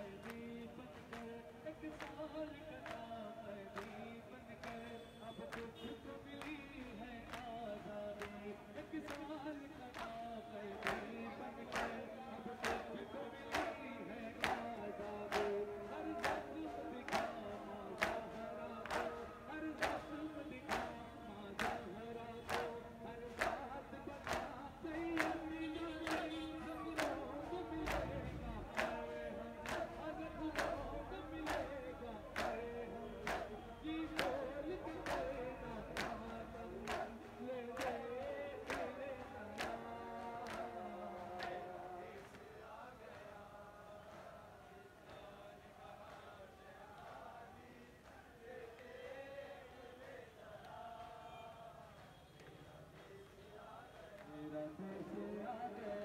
कैदी बनकर, एक साल का कैदी बनकर, अब तुझको मिली है आजादी। एक साल का कैदी बनकर, अब तुझको मिली है आजादी। हर रस्म दिखा माँ ज़हरा को, हर रस्म दिखा माँ ज़हरा को, हर बात बता सैयदना ज़हरा को मिलेगा है हम, अगर को मिलेगा है हम। जी बोल के देना मातम, ले ले तेरे मेरा देश आ गया।